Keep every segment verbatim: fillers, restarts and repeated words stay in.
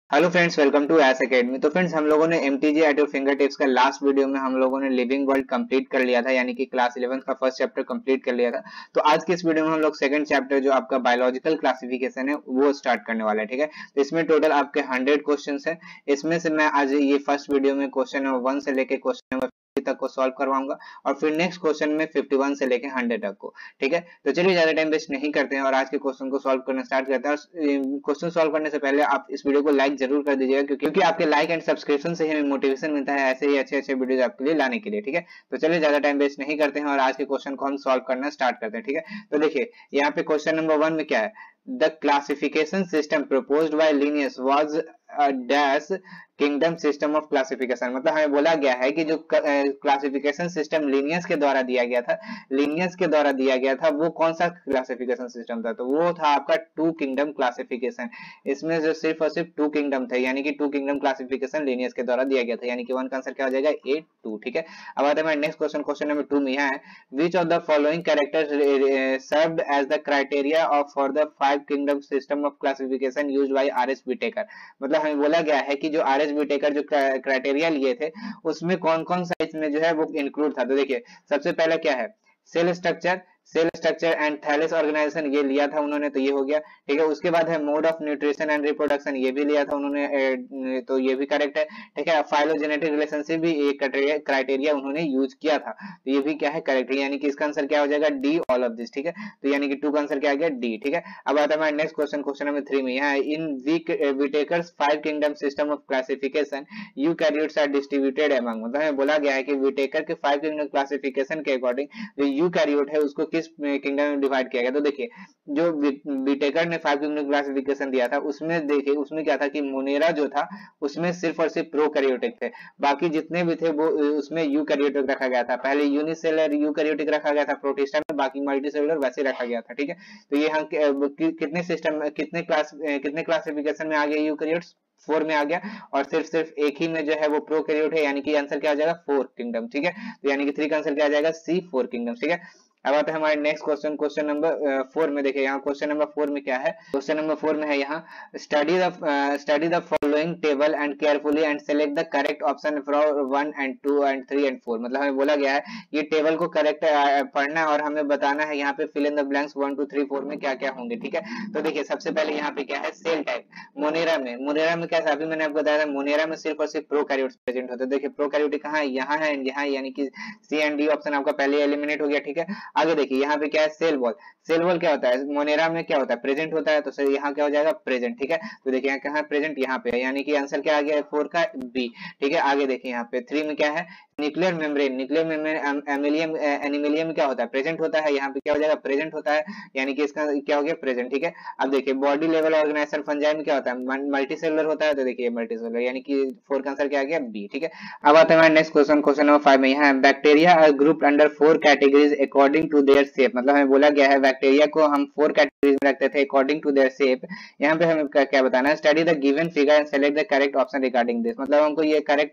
Hello friends, welcome to S academy. तो friends, हम लोगों ने MTG at your fingertips का लास्ट वीडियो में हम लोगों ने लिविंग वर्ल्ड कंप्लीट कर लिया था, यानी कि क्लास इलेवन का फर्स्ट चैप्टर कंप्लीट कर लिया था। तो आज के इस वीडियो में हम लोग सेकंड चैप्टर जो आपका बायोलॉजिकल क्लासिफिकेशन है वो स्टार्ट करने वाला है। ठीक है, तो इसमें टोटल आपके हंड्रेड क्वेश्चन है। इसमें से मैं आज ये फर्स्ट वीडियो में क्वेश्चन नंबर वन से लेके क्वेश्चन नंबर तक को सॉल्व करवाऊंगा और फिर नेक्स्ट क्वेश्चन में फिफ्टी वन से लेके हंड्रेड तक को। ठीक है, तो चलिए ज्यादा टाइम वेस्ट नहीं करते हैं और आज के क्वेश्चन को सॉल्व करना स्टार्ट करते हैं। और क्वेश्चन सॉल्व करने से पहले आप इस वीडियो को लाइक जरूर कर दीजिएगा, क्योंकि क्योंकि आपके लाइक एंड सब्सक्रिप्शन से ही हमें मोटिवेशन मिलता है ऐसे ही अच्छे अच्छे वीडियोस आपके लिए लाने के लिए। ठीक है, तो चलिए ज्यादा टाइम वेस्ट नहीं करते हैं और आज के क्वेश्चन को हम सॉल्व करना स्टार्ट करते हैं। ठीक है, तो देखिए यहाँ पे क्वेश्चन नंबर वन में क्या है, the classification system proposed by Linnaeus was dash kingdom system of classification. मतलब हमें बोला गया है कि जो क्लासिफिकेशन सिस्टम लिनियस के द्वारा दिया गया था लिनियस के द्वारा दिया गया था वो कौन सा क्लासिफिकेशन सिस्टम था, तो वो था आपका टू किंगडम क्लासिफिकेशन। इसमें जो सिर्फ और सिर्फ टू किंगडम थे, यानी कि टू किंगडम क्लासिफिकेशन लिनियस के द्वारा दिया गया था, यानी कि वन का आंसर क्या हो जाएगा ए टू। ठीक है, अब आते हैं next question. Question number two में यहाँ है, which of the following characters served as the criteria of for the five kingdom system of classification used by R S Whittaker. मतलब हमें बोला गया है कि जो आर एस व्हिटेकर जो क्राइटेरिया लिए थे उसमें कौन कौन सा इसमें जो है वो इंक्लूड था। तो देखिए सबसे पहला क्या है, cell structure cell structure and thallus organisation, ये लिया था उन्होंने, तो ये हो गया। ठीक है, उसके बाद है mode of nutrition and reproduction, ये भी लिया था उन्होंने, तो ये भी करेक्ट है। ठीक है, फाइलोजेनेटिक रिलेशनशिप भी एक क्राइटेरिया उन्होंने यूज किया था, तो ये भी क्या है, करेक्ट है, यानी कि इसका आंसर क्या हो जाएगा डी ऑल ऑफ दिस। ठीक है, तो यानी कि टू का आंसर क्या आ गया डी। ठीक है, अब आता है next question. Question number three में यहाँ in Whittaker's five kingdom system of classification eukaryotes are distributed among. मतलब हमें बोला गया है कि व्हिटेकर के फाइव किंगडम क्लासिफिकेशन के अकॉर्डिंग जो यूकैरियोट है उसको किस किंगडम में डिवाइड किया गया। तो देखिए जो व्हिटेकर ने फाइव किंगडम क्लासिफिकेशन दिया था उसमें देखिए उसमें क्या था कि मोनेरा जो था उसमें सिर्फ और सिर्फ प्रोकैरियोटिक थे, बाकी जितने भी थे वो उसमें यूकैरियोटिक रखा गया था। पहले यूनिसेलुलर यूकैरियोटिक रखा गया था प्रोटिस्टा में, बाकी मल्टीसेलुलर वैसे रखा गया था। ठीक है, तो ये हम कितने सिस्टम कितने क्लास कितने क्लासिफिकेशन में आ गया यूकैरियोट्स, फोर में आ गया, और सिर्फ सिर्फ एक ही में जो है वो प्रोकैरियोट है, यानी कि आंसर क्या आ जाएगा फोर किंगडम। ठीक है, तो यानी कि थ्री का आंसर क्या आ जाएगा सी फोर किंगडम। ठीक है, अब आते हैं हमारे next question. Question number four में देखिए यहाँ क्वेश्चन नंबर फोर में क्या है, क्वेश्चन नंबर फोर में है यहाँ study the study the following table and carefully and select the correct option from one and two and three and four. मतलब हमें बोला गया है ये टेबल को करेक्ट पढ़ना है और हमें बताना है यहाँ पे fill in the blanks one two three four में क्या क्या होंगे। ठीक है, तो देखिए सबसे पहले यहाँ पे क्या है, सेल टाइप। मोनेरा में मोनेरा में क्या था, अभी मैंने आपको बताया था मोनेरा में सिर्फ और सिर्फ प्रोकैरियोट्स प्रेजेंट होते हैं। देखिए प्रोकैरियोटिक कहाँ है, यहाँ है यहाँ, यानी कि सी एंड डी ऑप्शन आपका पहले एलिमिनेट हो गया। ठीक है, आगे देखिए यहाँ पे क्या है, सेल वॉल। सेल वॉल क्या होता है, मोनेरा में क्या होता है, प्रेजेंट होता है, तो सर यहाँ क्या हो जाएगा प्रेजेंट। ठीक है, तो देखिए यहाँ कहाँ प्रेजेंट, यहाँ पे है, यानी कि आंसर क्या आ गया फोर का बी। ठीक है, आगे देखिए यहाँ पे थ्री में क्या है, न्यूक्लियर मेम्ब्रेन। न्यूक्लियर मेम्ब्रेन एमिलियम एनिमिलियम में क्या होता है, प्रेजेंट होता है, यहाँ पे क्या हो जाएगा प्रेजेंट होता है, यानी कि इसका क्या हो गया प्रेजेंट। ठीक है, अब देखिए बॉडी लेवल ऑर्गेनाइजेशन फंजाई में क्या होता है, मल्टी सेलुलर होता है, तो देखिए मल्टी सेलुलर, यानी कि फोर का आंसर क्या आ गया बी। ठीक है, अब आते हैं next question. Question number five में यहाँ bacteria are grouped under four categories according to their shape. मतलब हमें बोला गया है बैक्टीरिया को हम फोर कैटेगरीज में रखते थे अकॉर्डिंग टू देयर शेप। यहाँ पे हमें क्या बताना है, study the given figure and select the correct option regarding this. मतलब हमको ये करेक्ट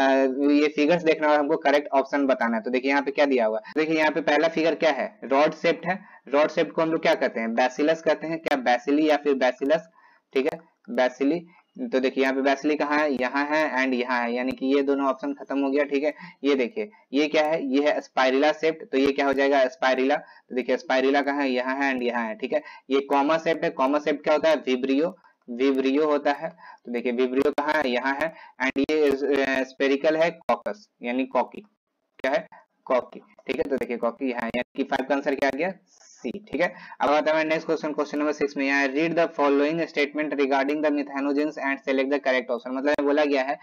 ये फिगर्स देखना और हमको करेक्ट ऑप्शन बताना है। तो देखिए यहाँ पे क्या दिया हुआ है, देखिए यहाँ पे पहला फिगर क्या है, रॉड शेप्ड है। रॉड शेप को हम लोग क्या कहते हैं, बैसिलस कहते हैं, क्या बैसिली या फिर बैसिलस। ठीक है, बैसिली। तो देखिए यहाँ पे बैसिली कहाँ है, यहाँ है एंड यहाँ है, यानी कि ये दोनों ऑप्शन खत्म हो गया। ठीक है, ये देखिए ये क्या है, ये है स्पाइरिला शेप्ड, तो ये क्या हो जाएगा स्पाइरिला। तो देखिए स्पाइरिला कहाँ है, यहाँ है एंड यहाँ है। ठीक है, ये कॉमा शेप्ड है। कॉमा शेप्ड क्या होता है, विब्रियो विब्रियो होता है। तो देखिए विब्रियो कहाँ है, यहाँ है, एंड ये स्पेरिकल है, कॉकस यानी कॉकी, क्या है कॉकी। ठीक है, तो देखिए कॉकी यहाँ, यानी कि फाइव का आंसर क्या आ गया सी। ठीक है, अब आता है next question. Question number six में यहाँ read the following statement regarding the methanogens and select the correct option. मतलब बोला गया है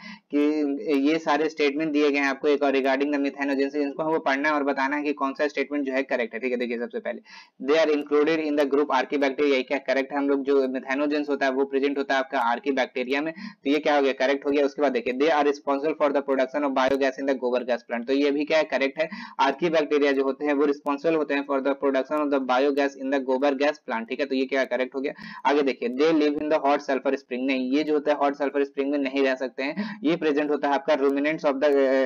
कि ये सारे स्टेटमेंट दिए गए हैं आपको एक और रिगार्डिंग द मिथेनोजेंस, इनको हमको पढ़ना है और बताना है कि कौन सा स्टेटमेंट जो है करेक्ट है। ठीक है, देखिए सबसे पहले they are included in the group archaebacteria, ये क्या करेक्ट है, हम लोग जो मिथेनोजेंस होता है वो प्रेजेंट होता है आपका आर्कीबैक्टीरिया में, तो ये क्या हो गया करेक्ट हो गया। उसके बाद देखिए they are responsible for the production of biogas in the gobar gas plant, तो ये भी क्या है करेक्ट है। आर्कीबैक्टीरिया जो होते हैं वो रिस्पांसिबल होते हैं for the production of the biogas in the gobar gas plant, ठीक है, तो ये क्या करेक्ट हो गया। आगे देखिए, they live in the hot sulphur spring, नहीं ये जो होता है हॉट सल्फर स्प्रिंग में नहीं रह सकते हैं, ये प्रेजेंट होता है आपका ruminants of the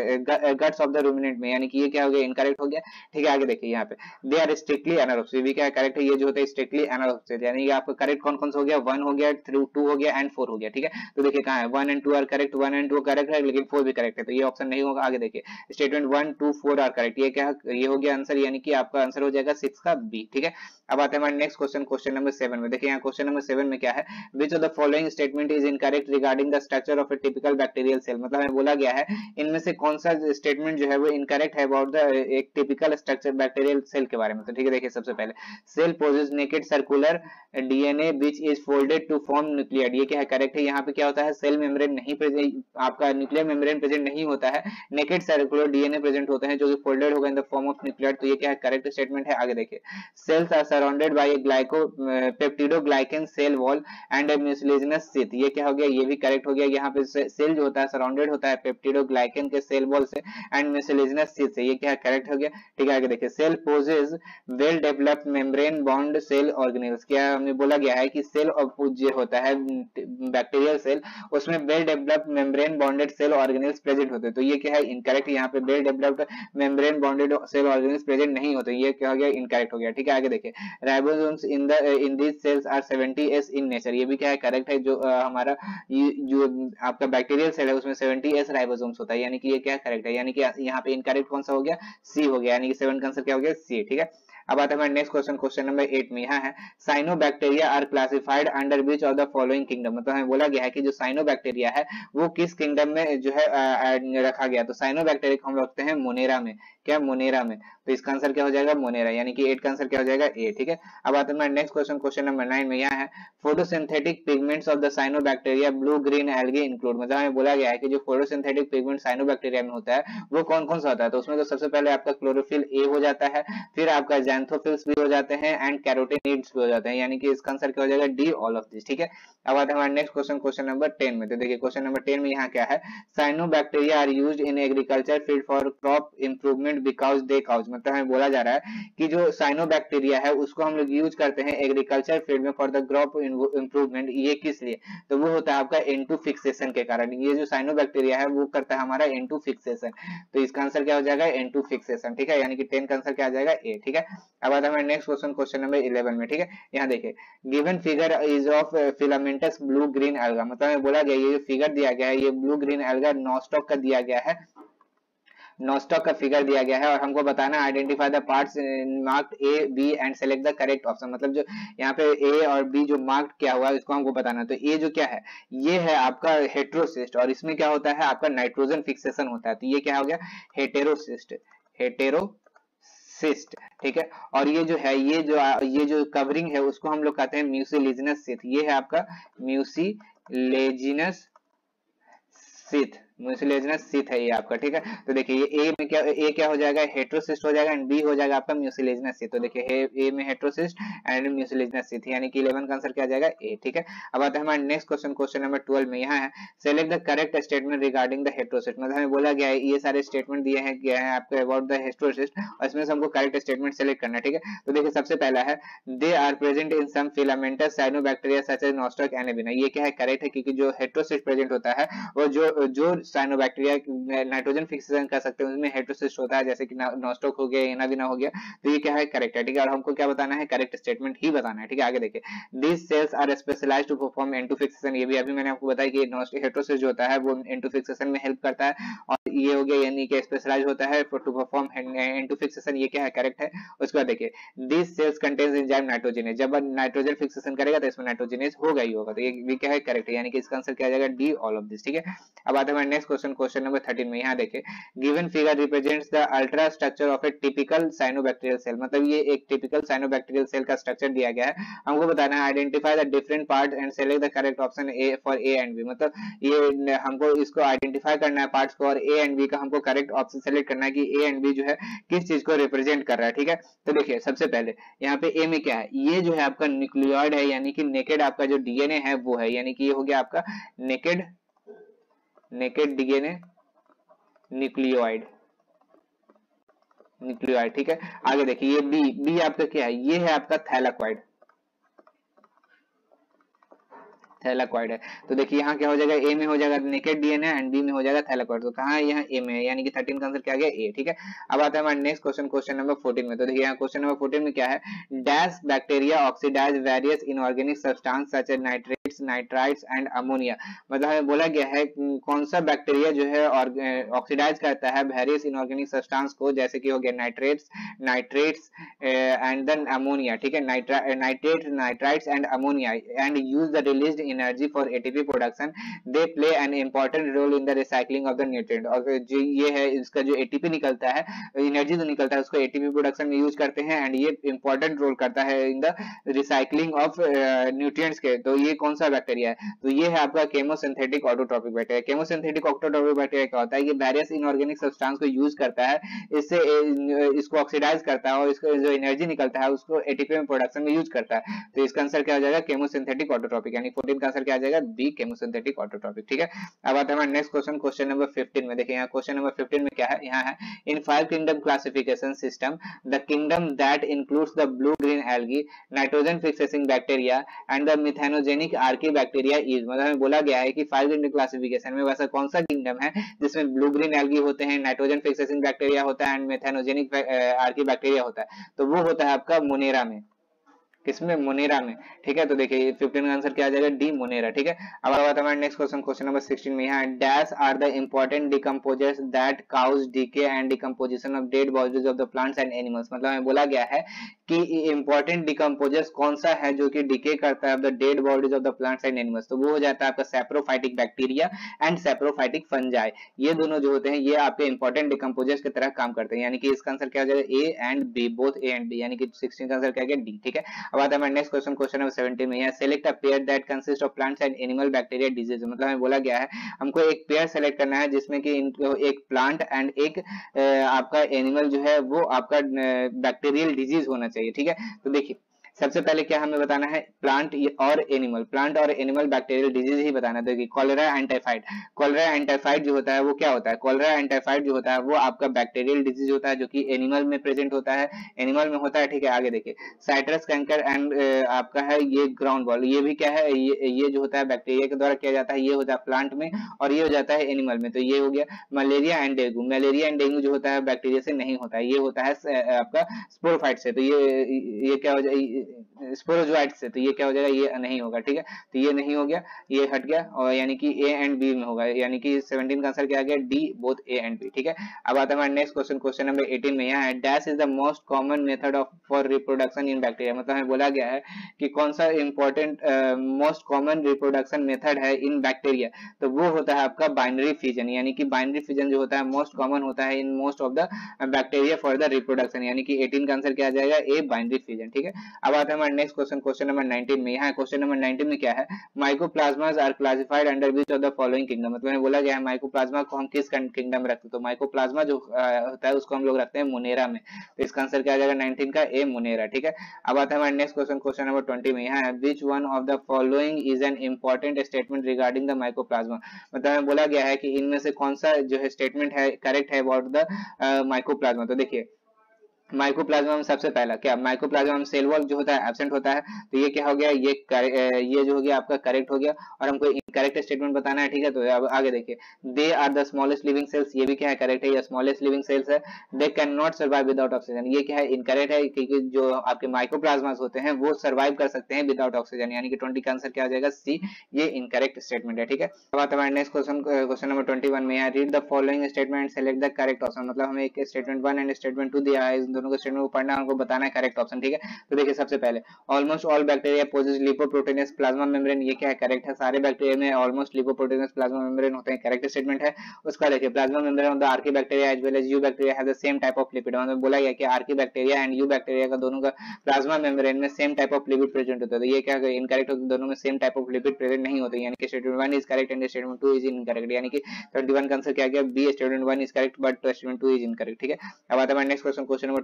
guts of the ruminant में, यानी कि ये क्या हो गया, इनकरेक्ट हो गया, ठीक है। आगे देखिए यहाँ पे दे आर स्ट्रिक्टली एनारोबिक, भी क्या करेक्ट है, ये जो होता है स्ट्रिक्टली एनारोबिक, यानी कि आपका करेक्ट कौन कौन सा हो गया, वन हो गया, थ्रू टू हो गया एंड फोर हो गया, ठीक है। तो देखिए कहाँ है, one and two are correct, one and two correct है लेकिन फोर भी करेक्ट है, तो ये ऑप्शन नहीं होगा। आगे देखिए statement one two four are correct, ये क्या ये हो गया आंसर, यानी कि आपका आंसर हो जाएगा सिक्स का बी, ठीक है। अब आते हैं हमारे next question, question number seven में। देखिए यहाँ क्वेश्चन नंबर सेवन में क्या है, which of the following statement is incorrect regarding the structure of a typical bacterial cell, मतलब हमें बोला गया है इनमें से कौन सा स्टेटमेंट जो है वो इनकरेक्ट है अबाउट द एक टिपिकल स्ट्रक्चर बैक्टीरियल सेल के बारे में। तो ठीक है, देखिए सबसे पहले cell possess naked circular DNA which is folded to form nucleoid, ये क्या है करेक्ट है। यहाँ पे क्या होता है, सेल मेम्ब्रेन नहीं प्रेजेंट, आपका न्यूक्लियर मेम्ब्रेन प्रेजेंट नहीं होता है, नेकेड सर्कुलर डीएनए प्रेजेंट होते हैं जो कि फोल्डेड होगा in the form of nucleoid, तो ये क्या है करेक्ट स्टेटमेंट है। आगे देखिए cells are surrounded by a glyco peptidoglycan cell wall and a mucilaginous sheath, ये क्या हो गया, ये भी करेक्ट हो गया। यहाँ पे सेल जो होता है सराउंडेड होता है पेप्टिडोग्लाइकन के सेल वॉल से एंड म्यूसिलेजिनस शीथ से, ये क्या है करेक्ट हो गया, ठीक है। आगे देखिए cell possess well developed membrane bond cell organelles, क्या हमें बोला गया है कि सेल जो होता है बैक्टीरियल सेल उसमें well developed membrane bonded cell organelles present होते हैं, तो ये क्या है इनकरेक्ट, यहाँ पे well developed membrane bonded cell organelles present नहीं होते, ये क्या हो गया इनकरेक्ट हो गया, ठीक है। आगे देखिए ribosomes in the in these cells are seventy S in nature, ये भी क्या है करेक्ट है, जो uh, हमारा ये जो आपका बैक्टीरियल सेल है उसमें सेवेंटी एस राइबोसोम्स होता है, यानी कि ये क्या करेक्ट है, यानी कि यहाँ पे इनकरेक्ट कौन सा हो गया, सी हो गया, यानी कि सेवन का आंसर क्या हो गया, सी, ठीक है। अब आता है हमारे next question, question number eight में यहाँ है cyanobacteria are classified under which of the following kingdom, मतलब हमें बोला गया है कि जो साइनोबैक्टीरिया है वो किस किंगडम में जो है रखा गया, तो साइनोबैक्टीरिया को हम रखते हैं मोनेरा में, क्या मोनेरा में, तो इसका आंसर क्या हो जाएगा मोनेरा, यानी कि एट का आंसर क्या हो जाएगा ए, ठीक है। अब आता है हमारे next question, question number nine में यहाँ है photosynthetic pigments of the cyanobacteria blue green algae include, मतलब हमें बोला गया है कि जो फोटोसिंथेटिक पिगमेंट साइनोबैक्टीरिया में होता है वो कौन कौन सा होता है, तो उसमें तो सबसे पहले आपका क्लोरोफिल ए हो जाता है, फिर आपका ज़ैंथोफिल्स भी हो जाते हैं एंड कैरोटीनॉइड्स भी हो जाते हैं, यानी कि इसका आंसर क्या हो जाएगा डी ऑल ऑफ दिस, ठीक है। अब आता है हमारा next question, question number ten में, तो देखिए क्वेश्चन नंबर टेन में यहाँ क्या है cyanobacteria are used in agriculture field for crop improvement because they cause, मतलब हमें बोला जा रहा है कि जो साइनोबैक्टीरिया है उसको हम लोग यूज करते हैं एग्रीकल्चर फील्ड में फॉर द क्रॉप इंप्रूवमेंट, ये किस लिए, तो वो होता है आपका एन टू फिक्सेशन के कारण, ये जो साइनोबैक्टीरिया है वो करता है हमारा एन टू फिक्सेशन, तो इसका आंसर क्या हो जाएगा एन टू फिक्सेशन, ठीक है, यानी कि टेन का आंसर क्या आ जाएगा ए, ठीक है। अब आता है हमारा next question, question number eleven में, ठीक है। यहाँ देखिए given figure is of filamentous blue green alga, मतलब हमें बोला गया ये जो फिगर दिया गया है ये ब्लू ग्रीन एल्गा नॉस्टॉक का दिया गया है, नॉस्टॉक का फिगर दिया गया है और हमको बताना identify the parts marked A B and select the correct option, मतलब जो यहाँ पे ए और बी जो मार्क्ड क्या हुआ है इसको हमको बताना, तो ए जो क्या है ये है आपका हेटेरोसिस्ट और इसमें क्या होता है आपका नाइट्रोजन फिक्सेशन होता है, तो ये क्या हो गया हेटेरोसिस्ट, हेटेरोसिस्ट, ठीक है। और ये जो है ये जो ये जो कवरिंग है उसको हम लोग कहते हैं म्यूसिलेजिनस शीथ, ये है आपका म्यूसिलेजिनस शीथ, म्यूसिलेजिनस शीथ है ये आपका, ठीक है। तो देखिए ये ए में क्या ए क्या हो जाएगा हेटेरोसिस्ट हो जाएगा एंड बी हो जाएगा आपका म्यूसिलेजिनस शीथ, तो देखिए ए में हेटेरोसिस्ट एंड म्यूसिलेजिनस शीथ, यानी कि इलेवन का आंसर क्या आ जाएगा ए, ठीक है। अब आता है हमारा next question, question number twelve में यहाँ है select the correct statement regarding the heterocyst, मतलब हमें बोला गया है ये सारे स्टेटमेंट दिए हैं गया है आपको अबाउट द हेटेरोसिस्ट और इसमें से हमको करेक्ट स्टेटमेंट सेलेक्ट करना है, ठीक है। तो देखिए सबसे पहला है they are present in some filamentous cyanobacteria such as Nostoc and Anabaena, ये क्या है करेक्ट है क्योंकि जो हेटेरोसिस्ट प्रेजेंट होता है वो जो जो साइनोबैक्टीरिया नाइट्रोजन फिक्सेशन कर सकते हैं उसमें हेटेरोसिस्ट होता है, जैसे कि नॉस्टॉक हो गया एनाबिना हो गया, तो ये क्या है करेक्ट है, ठीक है। और हमको क्या बताना है करेक्ट स्टेटमेंट ही बताना है, ठीक है। आगे देखिए this cells are specialized to perform N two fixation, ये भी अभी मैंने आपको बताया कि हेटेरोसिस्ट जो होता है वो एन टू फिक्सेशन में हेल्प करता है और ये हो गया यानी कि स्पेशलाइज होता है to perform N two fixation, ये क्या है करेक्ट है। उसके बाद देखिए this cells contains enzyme nitrogenase, जब नाइट्रोजन फिक्सेशन करेगा तो इसमें नाइट्रोजनेज होगा ही होगा, तो ये भी क्या है करेक्ट है, यानी कि इसका आंसर क्या आ जाएगा डी ऑल ऑफ दिस, ठीक है। अब आते हैं next question, question number thirteen में, यहाँ देखिए given figure represents the ultra structure of a typical cyanobacterial cell, मतलब ये एक टिपिकल साइनोबैक्टीरियल सेल का स्ट्रक्चर दिया गया है, हमको बताना है identify the different part and select the correct option A for A and B, मतलब ये हमको इसको आइडेंटिफाई करना है पार्ट्स को और ए एंड बी का हमको करेक्ट ऑप्शन सेलेक्ट करना है कि ए एंड बी जो है किस चीज को रिप्रेजेंट कर रहा है, ठीक है। तो देखिए सबसे पहले यहाँ पे ए में क्या है ये जो है आपका न्यूक्लियोइड है, यानी कि नेकेड आपका जो डीएनए है वो है, यानी कि ये हो गया आपका naked naked DNA nucleoid, nucleoid, ठीक है। आगे देखिए ये बी, बी आपका क्या है, ये है आपका थैलाकॉइड, थैलाकॉइड है। तो देखिए यहाँ क्या हो जाएगा, ए में हो जाएगा नेकेड डीएनए एंड बी में हो जाएगा थैलाकॉइड। तो कहाँ है, यहाँ ए में है, यानी कि थर्टीन का आंसर क्या आ गया, ए, ठीक है। अब आता है हमारे next question, question number fourteen में। तो देखिए यहाँ क्वेश्चन नंबर फोर्टीन में क्या है, dash bacteria oxidize various inorganic substance such as nitrates, nitrites and ammonia. मतलब हमें बोला गया है कौन सा बैक्टीरिया जो है ऑक्सीडाइज करता है वेरियस इनऑर्गेनिक सब्सटेंस को, जैसे कि हो गया nitrates, nitrates and then ammonia, ठीक है, nitrate, nitrites and ammonia, and use the released energy for ATP production, they play an important role in the recycling of the nutrient. और जो ये है इसका जो एटीपी निकलता है, एनर्जी जो निकलता है उसको एटीपी प्रोडक्शन में यूज करते हैं, एंड ये इंपॉर्टेंट रोल करता है in the recycling of nutrients के। तो ये कौन सा बैक्टीरिया है, तो ये है आपका chemosynthetic autotrophic bacteria. Chemosynthetic autotrophic bacteria क्या होता है, ये वेरियस इनऑर्गेनिक सब्सटेंस को यूज करता है, इससे इसको ऑक्सीडाइज करता है और इसको जो एनर्जी निकलता है उसको एटीपी में प्रोडक्शन में यूज करता है। तो इसका आंसर क्या हो जाएगा, केमोसिंथेटिक ऑटोट्रॉपिक, यानी फोर्टीन का आंसर क्या आ जाएगा, बी, केमोसिंथेटिक ऑटोट्रॉपिक, ठीक है। अब आता है हमारा next question, question number fifteen में। देखिए यहाँ क्वेश्चन नंबर फिफ्टीन में क्या है, यहाँ है in five kingdom classification system the kingdom that includes the blue green algae, nitrogen fixing bacteria and the methanogenic archaebacteria is. मतलब हमें बोला गया है कि फाइव किंगडम क्लासिफिकेशन में वैसा कौन सा किंगडम है जिसमें ब्लू ग्रीन एल्गी होते हैं, नाइट्रोजन फिक्सेसिंग बैक्टीरिया होता है एंड मिथेनोजेनिक आर्की बैक्टीरिया होता है। तो वो होता है आपका मोनेरा में, किसमें, मोनेरा में, ठीक है। तो देखिए फिफ्टीन का आंसर क्या आ जाएगा, डी, मोनेरा, ठीक है। अब आता है हमारा next question, question number sixteen में, यहाँ dash are the important decomposers that cause decay and decomposition of dead bodies of the plants and animals. मतलब हमें बोला गया है कि इंपॉर्टेंट डिकम्पोजर्स कौन सा है जो कि डिके करता है the dead bodies of the plants and animals. तो वो हो जाता है आपका saprophytic bacteria and saprophytic fungi. ये दोनों जो होते हैं ये आपके इंपॉर्टेंट डिकम्पोजर्स की तरह काम करते हैं, यानी कि इसका आंसर क्या हो जाएगा, A and B, both A and B, यानी कि सिक्सटीन का आंसर क्या है, डी, ठीक है। अब आता है हमारा next question, question number seventeen में, यहाँ select a pair that consist of plants and animal bacteria disease. मतलब हमें बोला गया है हमको एक पेयर सेलेक्ट करना है जिसमें कि एक प्लांट एंड एक आपका एनिमल जो है वो आपका बैक्टीरियल डिजीज होना चाहिए, ठीक है। तो देखिए सबसे पहले क्या हमें बताना है, प्लांट और एनिमल, प्लांट और एनिमल बैक्टीरियल डिजीज ही बताना है। देखिए cholera and typhoid, cholera and typhoid जो होता है वो क्या होता है, कॉलेरा एंड टाइफाइड जो होता है वो आपका बैक्टीरियल डिजीज होता है जो कि एनिमल में प्रेजेंट होता है, एनिमल में होता है, ठीक है। आगे देखिए साइट्रस कैंकर एंड आपका है ये ग्राउंड बॉल, ये भी क्या है, ये ये जो होता है बैक्टीरिया के द्वारा किया जाता है, ये होता है प्लांट में और ये हो जाता है एनिमल में। तो ये हो गया malaria and dengue, malaria and dengue जो होता है बैक्टीरिया से नहीं होता है, ये होता है आपका स्पोरोफाइट से। तो ये ये क्या हो जाए, स्पोरोजोइट से, तो ये क्या हो जाएगा, ये नहीं होगा, ठीक है। तो ये नहीं हो गया, ये हट गया, और यानी कि ए एंड बी में होगा, यानी कि सेवनटीन का आंसर क्या आ गया, D, both A and B, ठीक है। अब आता है हमारा next question, question number eighteen में, यहाँ है dash is the most common method of for reproduction in bacteria. मतलब हमें बोला गया है कि कौन सा important most common reproduction method है इन बैक्टीरिया। तो वो होता है आपका बाइनरी फिजन, यानी कि बाइनरी फिजन जो होता है मोस्ट कॉमन होता है in most of the bacteria for the reproduction, यानी कि एटीन का आंसर क्या आ जाएगा, ए, बाइनरी फिजन, ठीक है। अब आता है next question, question number nineteen में, यहाँ क्वेश्चन नंबर नाइनटीन में क्या है, mycoplasmas are classified under which of the following kingdom. मतलब बोला गया है माइकोप्लाज्मा को हम किस किंगडम में रखते हैं, तो माइकोप्लाज्मा जो होता है उसको हम लोग रखते हैं मोनेरा में। तो इसका आंसर क्या आ जाएगा, नाइनटीन का ए, मोनेरा, ठीक है। अब आता है हमारा next question, question number twenty में, यहाँ है which one of the following is an important statement regarding the mycoplasma. मतलब हमें बोला गया है कि इनमें से कौन सा जो है स्टेटमेंट है करेक्ट है अबाउट द माइकोप्लाज्मा। तो देखिए माइकोप्लाज्मा में सबसे पहला क्या, माइकोप्लाज्मा में सेल वॉल जो होता है एब्सेंट होता है, तो ये क्या हो गया, ये ये जो हो गया आपका करेक्ट हो गया, और हमको इनकरेक्ट स्टेटमेंट बताना है, ठीक है। तो अब आगे देखिए they are the smallest living cells, ये भी क्या है, करेक्ट है, ये स्मॉलेस्ट लिविंग सेल्स है। They can not survive without oxygen, ये क्या है, इनकरेक्ट है, क्योंकि जो आपके माइकोप्लाज्मास होते हैं वो सर्वाइव कर सकते हैं विदाउट ऑक्सीजन, यानी कि ट्वेंटी का आंसर क्या हो जाएगा, सी, ये इनकरेक्ट स्टेटमेंट है, ठीक है। अब आता है next question, question number twenty one में, read the following statement and select the correct option. मतलब हमें एक statement one and statement two दिया है, इन दोनों को स्टेटमेंट को पढ़ना हमको बताना है करेक्ट ऑप्शन, ठीक है। तो देखिए सबसे पहले almost all bacteria possess lipoproteinous plasma membrane, ये क्या है, करेक्ट है, सारे बैक्टीरिया में ऑलमोस्ट लिपोप्रोटीनस प्लाज्मा मेम्ब्रेन होते हैं, करेक्ट स्टेटमेंट है। उसका देखिए plasma membrane of the archaebacteria as well as eubacteria have the same type of lipid. मतलब बोला गया कि archaebacteria and eubacteria का दोनों का प्लाज्मा मेम्ब्रेन में same type of lipid present होता है। तो ये क्या है, इनकरेक्ट होता है, दोनों में same type of lipid present नहीं होते, यानी कि statement one is correct and statement two is incorrect, यानी कि ट्वेंटी वन का आंसर क्या गया, B, statement one is correct but statement two is incorrect, ठीक है। अब आता है next question, question number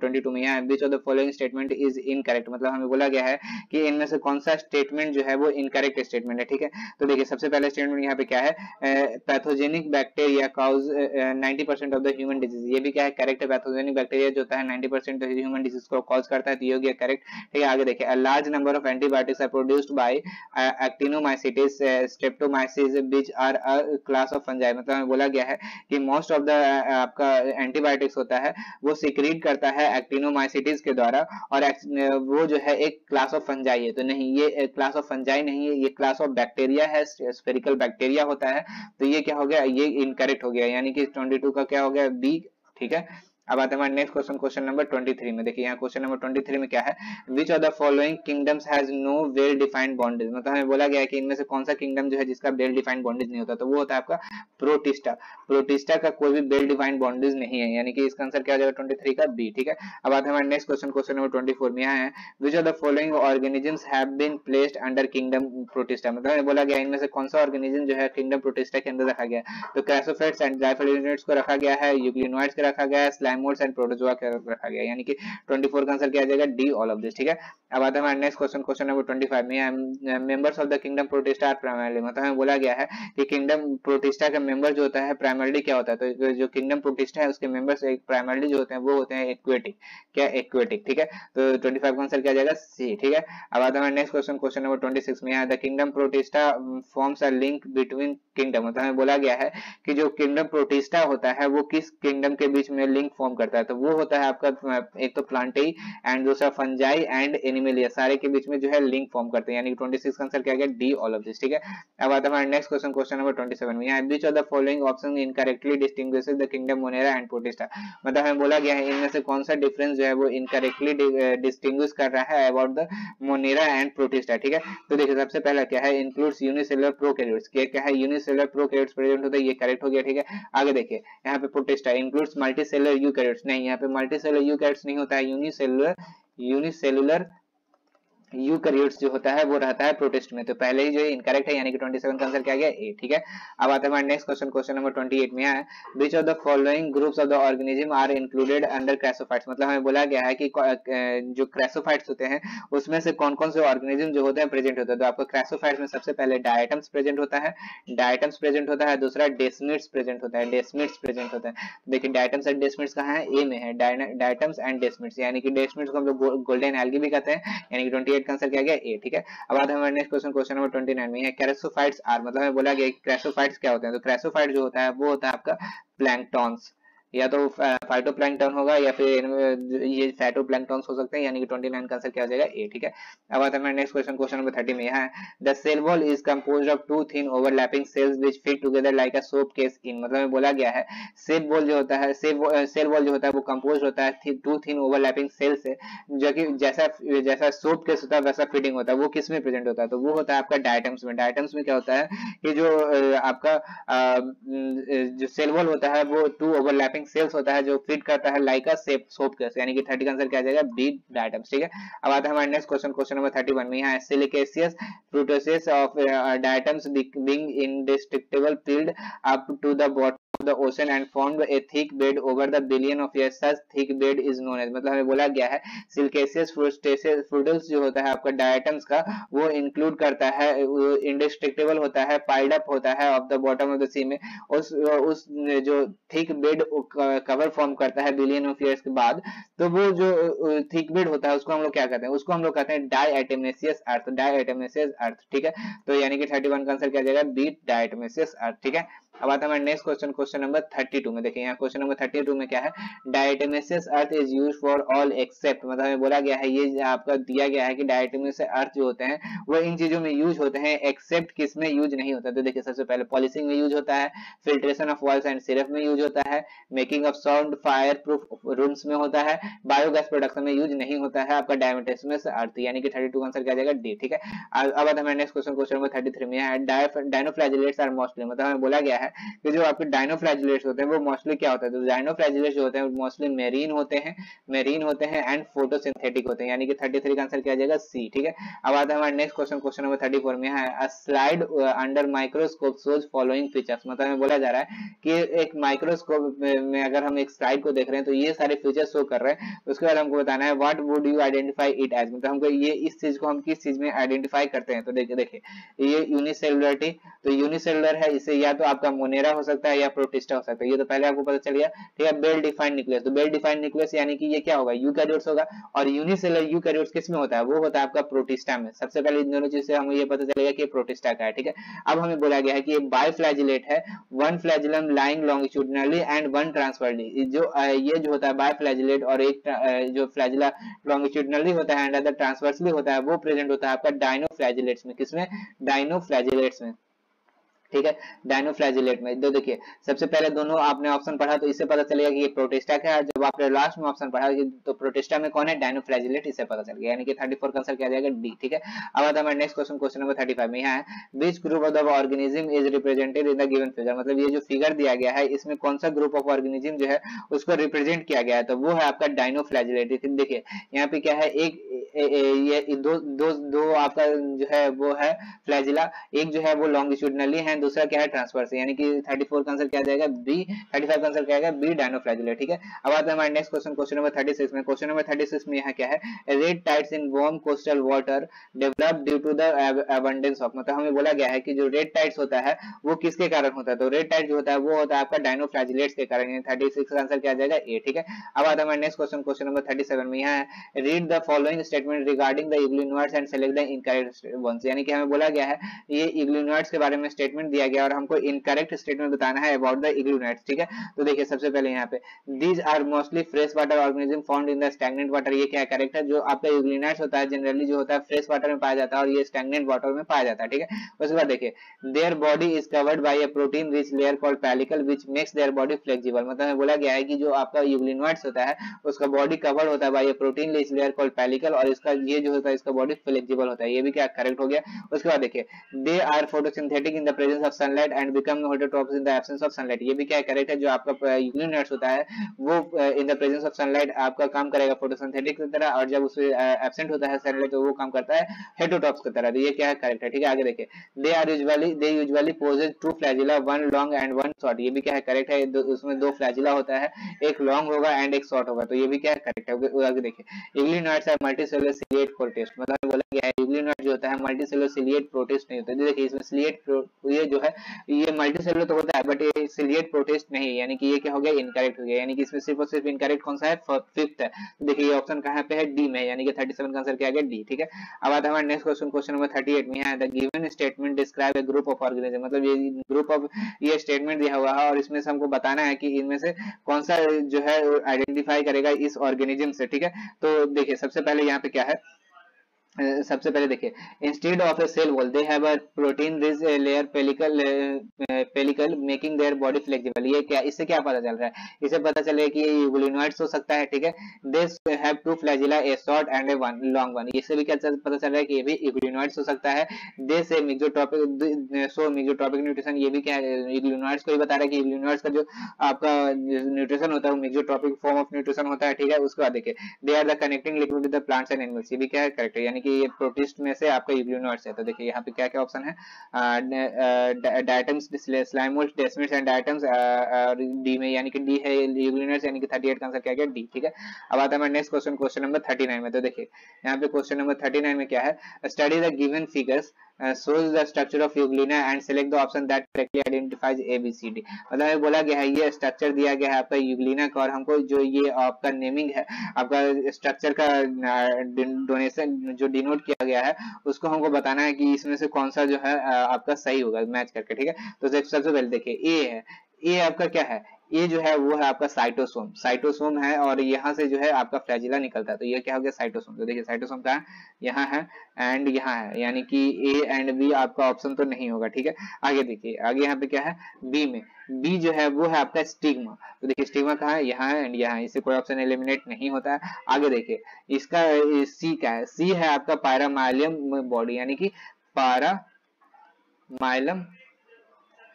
twenty two में यहाँ which of the following statement is incorrect, मतलब हमें बोला गया है कि इनमें से कौन सा स्टेटमेंट जो है वो इनकरेक्ट स्टेटमेंट है। ठीक है, तो देखिए सबसे पहला स्टेटमेंट यहाँ पे क्या है, pathogenic bacteria cause ninety percent of the human disease, ये भी क्या है करेक्ट है, पैथोजेनिक बैक्टीरिया जो होता है नाइंटी परसेंट ह्यूमन डिजीज को कॉज करता है, तो ये हो गया करेक्ट। ठीक है, आगे देखिए a large number of antibiotics are produced by actinomycetes streptomyces which are a class of fungi, मतलब हमें बोला गया है कि मोस्ट ऑफ द आपका एंटीबायोटिक्स होता है वो सिक्रीट करता है एक्टिनोमाइसिटिस के द्वारा, और वो जो है एक क्लास ऑफ फंजाई है, तो नहीं ये क्लास ऑफ फंजाई नहीं है, ये क्लास ऑफ बैक्टीरिया है, स्फेरिकल बैक्टीरिया होता है, तो ये क्या हो गया, ये इनकरेक्ट हो गया, यानी कि ट्वेंटी टू का क्या हो गया बी। ठीक है, अब आते हैं हमारे next question, question number twenty three में। देखिए यहाँ क्वेश्चन नंबर ट्वेंटी थ्री में क्या है, which of the following kingdoms has no well defined boundaries, मतलब हमें बोला गया है कि इनमें से कौन सा किंगडम जो है जिसका वेल डिफाइंड बाउंड्रीज नहीं होता, तो वो होता है आपका प्रोटिस्टा। प्रोटिस्टा का कोई भी वेल डिफाइंड बाउंड्रीज नहीं है, यानी कि इसका आंसर क्या हो जाएगा ट्वेंटी थ्री का बी। ठीक है, अब आते हैं हमारे next question, question number twenty four में यहाँ है which of the following organisms have been placed under kingdom Protista, मतलब हमें बोला गया इनमें से कौन सा ऑर्गेनिज्म जो है किंगडम प्रोटिस्टा के अंदर रखा गया, तो क्रासोफेट्स एंड डाइफिलिनेट्स को रखा गया है, यूग्लिनोइड्स को रखा गया है, स्लाइमोइड्स एंड प्रोटोजोआ रखा गया, यानी कि ट्वेंटी फोर का आंसर क्या आ जाएगा डी ऑल ऑफ दिस। ठीक है, अब आता है हमारा next question, question number twenty five में members of the kingdom Protista are primarily, मतलब हमें बोला गया है कि किंगडम प्रोटिस्टा का मेंबर जो होता है प्राइमरली क्या होता है, तो जो किंगडम प्रोटिस्टा है उसके मेंबर्स एक प्राइमरली जो होते हैं वो होते हैं एक्वेटिक, क्या एक्वेटिक। ठीक है, तो ट्वेंटी फाइव का आंसर क्या आ जाएगा सी। ठीक है, अब आता है हमारा next question, question number twenty six में the kingdom Protista forms a link between kingdom, मतलब हमें बोला गया है कि जो किंगडम प्रोटिस्टा होता है वो किस किंगडम के बीच में लिंक फॉर्म करता है, तो वो होता है आपका एक तो प्लांटेई एंड दूसरा फंजाई एंड एनिमलिया, सारे के बीच में जो है लिंक फॉर्म करते हैं, यानी कि ट्वेंटी सिक्स का आंसर क्या गया डी ऑल ऑफ दिस। ठीक है, अब आता है हमारा next question, question number twenty seven में यहाँ which of the following option incorrectly distinguishes the kingdom Monera and Protista, मतलब हमें बोला गया है इनमें से कौन सा डिफरेंस जो है वो इनकरेक्टली डिस्टिंग्विश कर रहा है about the Monera and Protista. ठीक है, तो देखिए सबसे पहला क्या है इंक्लूड्स यूनिसेलुलर प्रोकैरियोट्स, क्या क्या है यूनिसेलुलर प्रोकैरियोट्स प्रेजेंट होता है, ये करेक्ट हो गया। ठीक है, आगे देखिए यहाँ पे प्रोटिस्टा इंक्लूड्स मल्टीसेलुलर यूकैरियोट्स, नहीं यहाँ पे मल्टीसेलुलर यूकैरियोट्स नहीं होता है, यूनिसेलुलर यूनिसेलुलर यूकैरियोट्स जो होता है वो रहता है प्रोटिस्ट में, तो पहले ही जो इनकरेक्ट है, यानी कि ट्वेंटी सेवन का आंसर क्या गया ए। ठीक है, अब आता है हमारा next question, question number twenty eight में है which of the following groups of the organism are included under chrysophytes, मतलब हमें बोला गया है कि जो क्रासोफाइट्स होते हैं उसमें से कौन कौन से ऑर्गेनिज्म जो होते हैं प्रेजेंट होते हैं, तो आपको क्रासोफाइट्स में सबसे पहले डायटम्स प्रेजेंट होता है, डायटम्स प्रेजेंट होता है, दूसरा डेस्मिड्स प्रेजेंट होता है, डेस्मिड्स प्रेजेंट होता है। देखिए डायटम्स एंड डेस्मिड्स कहाँ है, ए में है, डायटम्स एंड डेस्मिड्स, यानी कि डेस्मिड्स को हम लोग गोल्डन एल्गी भी कहते हैं, यानी कि ट्वेंटी एट का आंसर क्या गया ए। ठीक है, अब आते हैं हमारे next question, question number twenty nine में है क्रासोफाइट्स आर, मतलब हमें बोला गया कि क्रासोफाइट्स क्या होते हैं, तो क्रासोफाइट जो होता है वो होता है आपका प्लैंक्टॉन्स, या तो फाइटोप्लैंक्टन होगा या फिर ये फाइटोप्लैंक्टन्स हो सकते हैं, यानी कि ट्वेंटी नाइन का आंसर क्या हो जाएगा ए। ठीक है, अब आता है हमारा next question, question number thirty में है the cell wall is composed of two thin overlapping shells which fit together like a soap case in, मतलब हमें बोला गया है सेल वॉल जो होता है सेल वॉल जो होता है वो कंपोज्ड होता है टू थिन ओवरलैपिंग सेल से, जो कि जैसा जैसा सोप केस होता है वैसा फिटिंग होता है, वो किस में प्रेजेंट होता है, तो वो होता है आपका डायटम्स में। डायटम्स में क्या होता है कि जो आपका जो सेल वॉल होता है वो टू ओवरलैपिंग सेल्स होता है जो फिट करता है like a shape soap case, यानी कि थर्टी का आंसर क्या आ जाएगा बी डायटम्स। ठीक है, अब आता है हमारा next question, question number thirty one में यहाँ siliceous frustules of diatoms being indestructible piled up to the bottom of the ocean and formed a thick bed over the billion of years, such thick bed is known as, मतलब हमें बोला गया है सिलिकेशियस फ्रूटल्स जो होता है आपका डायटम्स का वो इंक्लूड करता है इंडिस्ट्रक्टिबल होता है, पाइल्ड अप होता है of the bottom of the sea में, उस उस जो थिक बेड कवर फॉर्म करता है बिलियन ऑफ ईयर्स के बाद, तो वो जो थिक बेड होता है उसको हम लोग क्या कहते हैं, उसको हम लोग कहते हैं डायटोमेशियस अर्थ, डायटोमेशियस अर्थ। ठीक है, तो यानी कि थर्टी वन का आंसर क्या जाएगा बी डायटोमेशियस अर्थ। ठीक है, अब आता है हमारा next question, question number thirty two में। देखिए यहाँ क्वेश्चन नंबर थर्टी टू में क्या है diatomaceous earth is used for all except, मतलब हमें बोला गया है ये आपका दिया गया है कि डायटोमेशियस अर्थ जो होते हैं वो इन चीजों में यूज होते हैं, एक्सेप्ट किस में यूज नहीं होता, तो देखिए सबसे पहले पॉलिशिंग में यूज होता है, filtration of walls and syrup में यूज होता है, making of sound fire proof rooms में होता है, बायोगैस प्रोडक्शन में यूज नहीं होता है आपका डायटोमेशियस अर्थ, यानी कि थर्टी टू का आंसर क्या जाएगा डी। ठीक है, अब आता है हमारा next question, question number thirty three में है डायनोफ्लैजिलेट्स आर मोस्टली, मतलब हमें बोला गया है कि जो आपके डायनोफ्लैजिलेट्स होते हैं वो मोस्टली क्या होता है, तो डायनोफ्लैजिलेट्स जो होते हैं मोस्टली मेरीन होते हैं, मेरीन होते हैं एंड फोटोसिंथेटिक होते हैं, यानी कि थर्टी थ्री का आंसर क्या आ जाएगा सी। ठीक है, अब आता है हमारे next question, question number thirty four में है a slide under microscope shows following features, मतलब हमें बोला जा रहा है कि एक माइक्रोस्कोप में अगर हम एक स्लाइड को देख रहे हैं तो ये सारे फीचर्स शो कर रहे हैं, उसके बाद हमको बताना है what would you identify it as, मतलब हमको ये इस चीज को हम किस चीज में आइडेंटिफाई करते हैं। तो देखिए देखिए ये यूनिसेलुलरिटी, तो यूनिसेलुलर है, इसे या तो आपका मोनेरा हो सकता है या प्रोटिस्टा हो सकता है, ये तो पहले आपको पता चल गया। ठीक है, वेल डिफाइंड न्यूक्लियस, तो वेल डिफाइंड न्यूक्लियस यानी कि ये क्या होगा, यूकैरियोट्स होगा, और यूनिसेलुलर यूकैरियोट्स किसमें होता है, वो होता है आपका प्रोटिस्टा में। सबसे पहले इन दोनों चीज से हमें ये पता चलेगा कि प्रोटिस्टा का है। ठीक है, अब हमें बोला गया है कि ये बाइफ्लैजिलेट है, one flagellum lying longitudinally and one transversely, जो ये जो होता है बाइफ्लैजिलेट और एक जो फ्लैजिला लॉन्गिट्यूडिनली होता है एंड अदर ट्रांसवर्सली होता है, वो प्रेजेंट होता है आपका डायनोफ्लैजिलेट्स में, किसमें, डायनोफ्लैजिलेट्स में। ठीक है, डायनोफ्लैजिलेट में। तो देखिए सबसे पहले दोनों आपने ऑप्शन पढ़ा तो इससे पता चलेगा कि ये प्रोटिस्टा का है, जब आपने लास्ट में ऑप्शन पढ़ा तो प्रोटिस्टा में कौन है, डायनोफ्लैजिलेट, इससे पता चल गया, यानी कि थर्टी फोर का आंसर क्या आ जाएगा डी। ठीक है, अब आता है हमारा next question, question number thirty five में यहाँ है which group of the organism is represented in the given figure, मतलब ये जो फिगर दिया गया है इसमें कौन सा ग्रुप ऑफ ऑर्गेनिज्म जो है उसको रिप्रेजेंट किया गया है, तो वो है आपका डायनोफ्लैजिलेट। देखिए यहाँ पे क्या है, एक ए, ए, ये दो दो दो आपका जो है वो है फ्लैजिला, एक जो है वो लॉन्गिट्यूडिनली है, दूसरा क्या है ट्रांसवर्स, यानी कि थर्टी फोर का आंसर क्या आ जाएगा बी, थर्टी फाइव का आंसर क्या आएगा बी, डायनोफ्लैजिलेट। ठीक है, अब आता है हमारे next question, question number thirty six में। क्वेश्चन नंबर थर्टी सिक्स में यहाँ क्या है, red tides in warm coastal water develop due to the abundance of, मतलब हमें बोला गया है कि जो रेड टाइड्स होता है वो किसके कारण होता है, तो रेड टाइड जो होता है वो होता है आपका डायनोफ्लैजिलेट्स के कारण, यानी थर्टी सिक्स का आंसर क्या आ जाएगा ए। ठीक है, अब आता है हमारे next question, question number thirty seven में यहाँ है read the following statement regarding the euglenoids and select the incorrect ones, यानी कि हमें बोला गया है ये इग्लूइनोइड्स के बारे में स्टेटमेंट दिया गया और हमको इनकरेक्ट स्टेटमेंट बताना है अबाउट द इग्लूइनोइड्स। ठीक है, तो देखिए सबसे पहले यहाँ पे these are mostly fresh water organism found in the stagnant water, ये क्या करेक्ट है, जो आपका इग्लूइनोइड्स होता है जनरली जो होता है फ्रेश वाटर में पाया जाता है और ये स्टैग्नेंट वाटर में पाया जाता है। ठीक है, उसके बाद देखिए their body is covered by a protein rich layer called pellicle which makes their body flexible, मतलब हमें बोला गया है कि जो आपका इग्लूइनोइड्स होता है उसका बॉडी कवर्ड होता है by a protein rich layer called pellicle, और इसका ये जो होता है इसका बॉडी फ्लेक्सिबल होता है, ये भी क्या करेक्ट हो गया। उसके बाद देखिए they are photosynthetic in the presence of sunlight and become heterotrophs in the absence of sunlight, ये भी क्या करेक्ट है, जो आपका इग्लूइनोइड्स होता है वो in the presence of sunlight आपका काम करेगा फोटोसिंथेटिक की तरह, और जब उसमें एब्सेंट होता है सनलाइट तो वो काम करता है हेटेरोट्रॉप्स की तरह, तो ये क्या है करेक्ट है। ठीक है, आगे देखिए they are usually they usually possess two flagella one long and one short, ये भी क्या है करेक्ट है, दो, उसमें दो फ्लैजिला होता है, एक लॉन्ग होगा एंड एक शॉर्ट होगा, तो ये भी क्या है करेक्ट है। आगे देखिए euglenoids are multicellular ciliate protist, मतलब बोला गया है इग्लूइनोइड जो होता है मल्टीसेलुलर सिलिएट प्रोटिस्ट नहीं होता, देखिए इसमें सिलिएट ये जो है ये मल्टीसेलुलर तो होता है बट ये सिलिएट प्रोटिस्ट नहीं है, यानी कि ये क्या हो गया इनकरेक्ट हो गया, यानी कि इसमें सिर्फ और सिर्फ इनकरेक्ट कौन सा है, फिफ्थ है, तो देखिए ये ऑप्शन कहां पे है, डी में, यानी कि थर्टी सेवन का आंसर क्या आ गया डी। ठीक है, अब आता है हमारा next question, question number thirty eight में है the given statement describe a group of organism, मतलब ये ग्रुप ऑफ ये स्टेटमेंट दिया हुआ है और इसमें से हमको बताना है कि इनमें से कौन सा जो है आइडेंटिफाई करेगा इस ऑर्गेनिज्म से। ठीक है, तो देखिए सबसे पहले यहाँ पे क्या है, सबसे पहले देखिए instead of a cell wall they have a protein rich layer pellicle pellicle making their body flexible, ये क्या इससे क्या पता चल रहा है, इससे पता चल रहा है कि ये इग्लूइनोइड्स हो सकता है। ठीक है, they have two flagella a short and a one long one, इससे भी क्या पता चल रहा है कि ये भी इग्लूइनोइड्स हो सकता है। दे से मेसोट्रोपिक सो मेसोट्रोपिक न्यूट्रिशन, ये भी क्या इग्लूइनोइड्स को ही बता रहा है कि इग्लूइनोइड्स का जो आपका न्यूट्रिशन होता है वो मेसोट्रोपिक फॉर्म ऑफ न्यूट्रिशन होता है। ठीक है, उसके बाद देखिए they are the connecting liquid with the plants and animals, ये भी क्या है करेक्ट है, यानी कि ये प्रोटिस्ट में से आपका इग्लूइनोइड्स है। तो देखिए यहाँ पे क्या क्या ऑप्शन है, diatoms slime moulds desmids and diatoms D में, यानी कि डी है इग्लूइनोइड्स, यानी कि थर्टी एट का आंसर क्या गया डी। ठीक है, अब आता है हमारा next question, question number thirty nine में। तो देखिए यहाँ पे क्वेश्चन नंबर थर्टी नाइन में क्या है, study the given figures shows the structure of euglena and select the option that correctly identifies A B C D, मतलब ये बोला गया है ये स्ट्रक्चर दिया गया है आपका यूग्लिना का और हमको जो ये आपका नेमिंग है आपका स्ट्रक्चर का डोनेशन जो डिनोट किया गया है उसको हमको बताना है कि इसमें से कौन सा जो है आपका सही होगा मैच करके। ठीक है, तो सबसे पहले देखिए ए है, ए आपका क्या है, ये जो है वो है आपका साइटोसोम, साइटोसोम है और यहाँ से जो है आपका फ्लैजिला निकलता है, तो ये क्या हो गया साइटोसोम। तो देखिए साइटोसोम का यहाँ है एंड यहाँ है, यानी कि ए एंड बी आपका ऑप्शन तो नहीं होगा। ठीक है, आगे देखिए आगे यहाँ पे क्या है बी में, बी जो है वो है आपका स्टिग्मा, तो देखिए स्टिग्मा कहाँ है, यहाँ है एंड यहाँ है, इससे कोई ऑप्शन एलिमिनेट नहीं होता है। आगे देखिए इसका सी क्या है, सी है आपका पैरामाइलियम बॉडी, यानी कि पैरामाइलम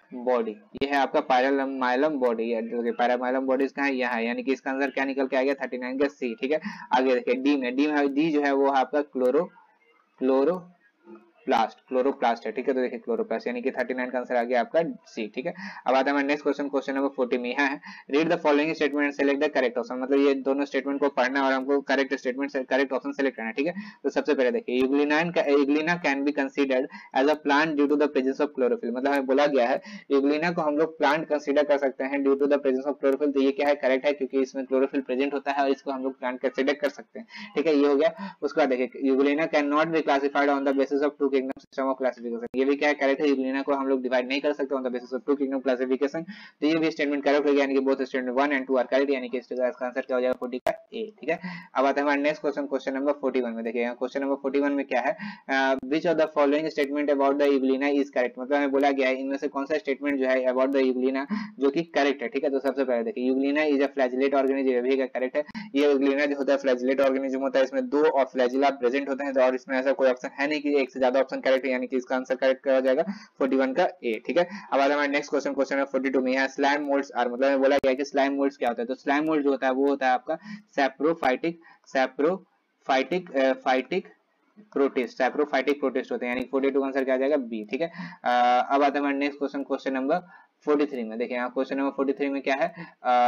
बॉडी, ये है आपका पैरामाइलम बॉडी है, जो कि पैरामाइलम बॉडीज कहाँ है, यहाँ है, यानी कि इसका आंसर क्या निकल के आ गया थर्टी नाइन का सी। ठीक है, आगे देखिए डी में, डी में डी जो है वो है आपका क्लोरो क्लोरो प्लास्ट, क्लोरोप्लास्ट है। ठीक है, तो देखिए क्लोरोप्लास्ट, यानी कि थर्टी नाइन का आंसर आ गया आपका सी। ठीक है, अब आता है next question, question number forty में है, read the following statement and select the correct option. मतलब ये दोनों स्टेटमेंट को पढ़ना और हमको करेक्ट स्टेटमेंट से करेक्ट ऑप्शन सेलेक्ट करना है। ठीक है, तो सबसे पहले देखिए Euglena Euglena can be considered as a plant due to the presence of chlorophyll. मतलब हमें बोला गया है यूग्लिना को हम लोग प्लांट कंसीडर कर सकते हैं due to the presence of chlorophyll. तो ये क्या है, करेक्ट है, क्योंकि इसमें क्लोरोफिल प्रेजेंट होता है और इसको हम लोग प्लांट कंसीडर कर सकते हैं। ठीक है, ये हो गया। उसके बाद देखिए Euglena can not be classified on the basis of two kingdom system of classification. ये भी क्या है, करेक्ट है, यूग्लिना को हम लोग डिवाइड नहीं कर सकते on the basis of two kingdom classification. तो ये भी स्टेटमेंट करेक्ट हो गया, यानी कि both statement one and two are correct, यानी कि इसका आंसर क्या हो जाएगा फोर्टी का ए। ठीक है, अब आता है हमारा next question, question number forty one में। देखिए यहाँ क्वेश्चन नंबर फोर्टी वन में क्या है, which of the following statement about the Euglena is correct. मतलब हमें बोला गया है इनमें से कौन सा स्टेटमेंट जो है अबाउट द यूग्लिना जो कि करेक्ट है। ठीक है, तो सबसे पहले देखिए Euglena is a flagellate organism, ये भी करेक्ट है। ये यूग्लिना जो होता है फ्लैजिलेट ऑर्गेनिज्म होता है, इसमें दो और फ्लैजिला प्रेजेंट होते हैं, और इसमें ऐसा कोई ऑप्शन है नहीं कि एक से ज्यादा ऑप्शन करेक्ट है, यानी कि इसका आंसर करेक्ट हो जाएगा फोर्टी वन का ए। ठीक है, अब आता है हमारा next question, question number forty two में है स्लाइम मोल्ड्स आर। मतलब हमें बोला गया है कि स्लाइम मोल्ड्स क्या होता है। तो स्लाइम मोल्ड जो होता है वो होता है आपका saprophytic saprophytic phytic protist, saprophytic protist होते हैं, यानी फोर्टी टू का आंसर क्या आ जाएगा बी। ठीक है, अब आता है हमारा next question, question number forty three में। देखिए यहाँ क्वेश्चन नंबर फोर्टी थ्री में क्या है,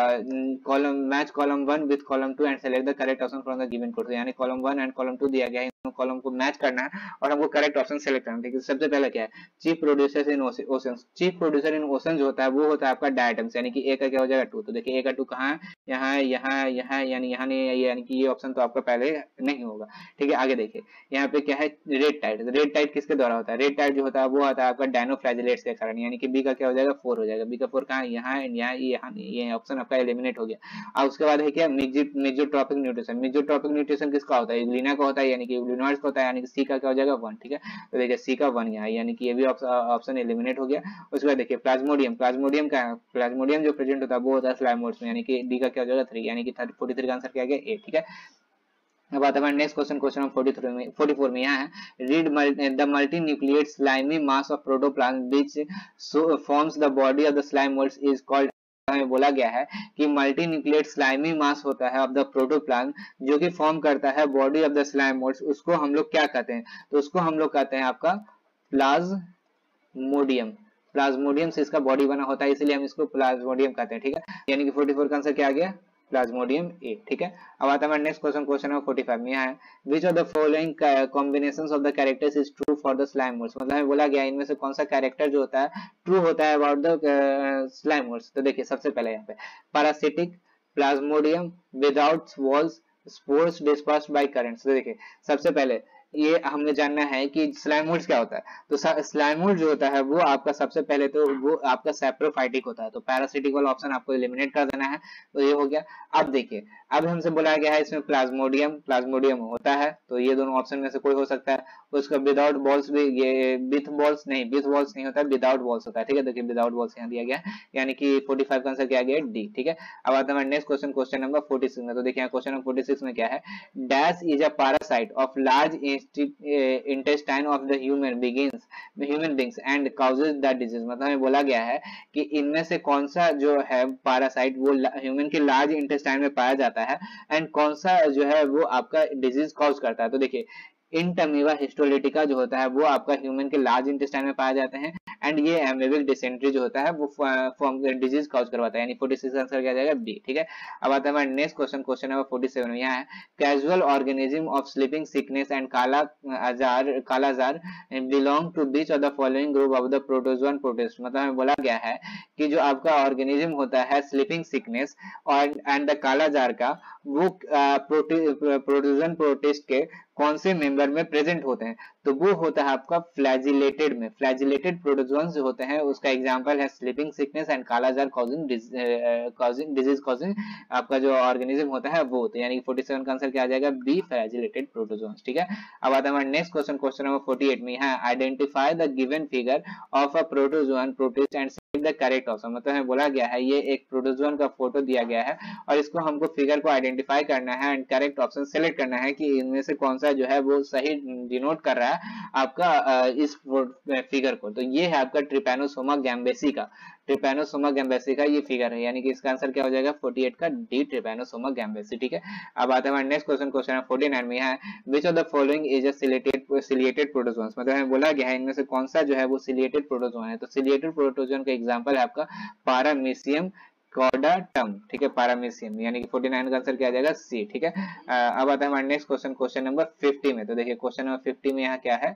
column match column one with column two and select the correct option from the given code. यानी column one and column two दिया गया है, इन कॉलम को मैच करना है और हमको करेक्ट ऑप्शन सेलेक्ट करना है। ठीक है, सबसे पहले क्या है, chief producer in oceans. Chief producer in ocean जो होता है वो होता है आपका डायटम्स, यानी कि ए का क्या हो जाएगा टू। तो देखिए ए का टू कहाँ है, यहाँ है, यहाँ है, यहाँ है, यानी यहाँ नहीं है, यानी कि ये ऑप्शन तो आपका पहले नहीं होगा। ठीक है, आगे देखिए यहाँ पे क्या है, रेड टाइड। रेड टाइड किसके द्वारा होता है, रेड टाइड जो होता है वो होता है आपका डायनोफ्लैजिलेट्स के कारण, यानी कि बी का क्या हो जाएगा फोर हो जाएगा। बी का फोर कहाँ है, यहाँ है, यहाँ यहाँ ये ऑप्शन आपका एलिमिनेट हो गया। और उसके बाद है क्या, मेजोट्रॉपिक न्यूट्रिशन। मेजोट्रॉपिक न्यूट्रिशन किसका होता है, यूग्लिना का होता है, यानी कि यूग्लिनॉइड्स का होता है, यानी कि सी का क्या हो जाएगा वन। ठीक है, तो देखिए सी का वन यहाँ, यानी कि ये भी ऑप्शन एलिमिनेट हो गया। उसके बाद देखिए प्लाज्मोडियम, प्लाज्मोडियम का प्लाज्मोडियम जो प्रेजेंट होता है वो होता है स्लाइम मोड्स में, यानी कि डी का क्या हो जाएगा थ्री, यानी कि फोर्टी थ्री का आंसर क्या गया ए। ठीक है, अब आता है next question, question number forty three में, फोर्टी फोर में यहाँ है read the multi nucleate slimy mass of protoplasm which forms the body of the slime moulds is called. हमें बोला गया है कि मल्टी न्यूक्लिएट स्लाइमी मास होता है ऑफ द प्रोटोप्लाज्म जो कि फॉर्म करता है body of the slime moulds, उसको हम लोग क्या कहते हैं, तो उसको हम लोग कहते हैं आपका प्लाज्मोडियम। प्लाज्मोडियम से इसका बॉडी बना होता है, इसलिए हम इसको प्लाज्मोडियम कहते हैं। ठीक है, यानी कि फोर्टी फोर का आंसर क्या आ गया, प्लाज्मोडियम ए। ठीक है, अब आता है हमारा next question, question number forty five में है which of the following combinations of the characters is true for the slime moulds. मतलब हमें बोला गया इनमें से कौन सा कैरेक्टर जो होता है ट्रू होता है अबाउट द स्लाइम मोल्ड्स। तो देखिए सबसे पहले यहाँ पे parasitic, plasmodium, without walls, spores dispersed by currents. तो देखिए सबसे पहले ये हमें जानना है कि स्लाइम मोल्ड क्या होता है। तो स्लाइम मोल्ड जो होता है वो आपका सबसे पहले तो वो आपका सैप्रोफाइटिक होता है, तो पैरासिटिक वाला ऑप्शन आपको एलिमिनेट कर देना है, तो ये हो गया। अब देखिए अब हमसे बोला गया है इसमें प्लाज्मोडियम, प्लाज्मोडियम होता है, तो ये दोनों ऑप्शन में से कोई हो सकता है। उसका विदाउट बॉल्स भी, ये विथ बॉल्स नहीं, विथ बॉल्स नहीं होता है, विदाउट बॉल्स होता है। ठीक है, देखिए विदाउट बॉल्स यहाँ दिया गया, यानी कि फोर्टी फाइव का आंसर क्या गया डी। ठीक है, अब आता है next question, question number forty six में। तो देखिए क्वेश्चन नंबर फोर्टी सिक्स में क्या है, dash is a parasite of large intestine of the human begins human beings and causes the disease। मतलब हमें बोला गया है कि इनमें से कौन सा जो है पैरासाइट वो ह्यूमन के लार्ज इंटेस्टाइन में पाया जाता है एंड कौन सा जो है वो आपका डिजीज कॉज करता है। तो देखिए इंटमीबा हिस्टोलिटिका जो होता है वो आपका ह्यूमन के लार्ज इंटेस्टाइन में पाया जाते हैं एंड ये एमेबिक डिसेंट्री जो होता है वो फॉर्म डिजीज कॉज करवाता है, यानी फोर्टी सिक्स आंसर क्या जाएगा बी। ठीक है, अब आता है हमारा next question, question number forty seven में यहाँ है casual organism of sleeping sickness and kala azar kala azar belong to which of the following group of the protozoan protist. मतलब हमें बोला गया है कि जो आपका ऑर्गेनिज्म होता है स्लीपिंग सिकनेस और एंड द कालाजार का वो प्रोटोजोन प्रोटिस्ट के कौन से मेंबर में प्रेजेंट होते हैं, तो वो होता है आपका फ्लैजिलेटेड में। फ्लैजिलेटेड प्रोटोजोन्स जो होते हैं उसका एग्जांपल है sleeping sickness and kala azar causing causing disease causing आपका जो ऑर्गेनिज्म होता है वो, तो यानी फोर्टी सेवन का आंसर क्या आ जाएगा बी, फ्लैजिलेटेड प्रोटोजोन्स। ठीक है, अब आता है हमारा next question, question number forty eight में है identify the given figure of a protozoan protist and the correct option, मतलब हमें बोला गया है ये एक प्रोटोजोन का फोटो दिया गया है और इसको हमको फिगर को आइडेंटिफाई करना है एंड करेक्ट ऑप्शन सेलेक्ट करना है कि इनमें से कौन सा जो है वो सही डिनोट कर रहा है आपका इस फिगर को। तो ये है आपका ट्रिपैनोसोमा गैम्बेसी का ट्रिपैनोसोमा गैम्बेसी का ये फिगर है, यानी कि इसका आंसर क्या हो जाएगा अड़तालीस का डी ट्रिपैनोसोमा गैम्बेसी। ठीक है, अब आता है हमारा नेक्स्ट क्वेश्चन, क्वेश्चन नंबर उनचास में है which of the following is a ciliated ciliated protozoans, मतलब हमें बोला गया है इनमें से कौन सा जो है वो सिलिएटेड प्रोटोजोन है। तो सिलिएटेड प्रोटोजोन का एग्जांपल है आपका पारामीशियम कॉर्डाटम। ठीक है, पारामीशियम, यानी कि उनचास का आंसर क्या आ जाएगा सी। ठीक है, अब आता है हमारा नेक्स्ट क्वेश्चन, क्वेश्चन नंबर पचास में। तो देखिए क्वेश्चन नंबर पचास में यहाँ क्या है,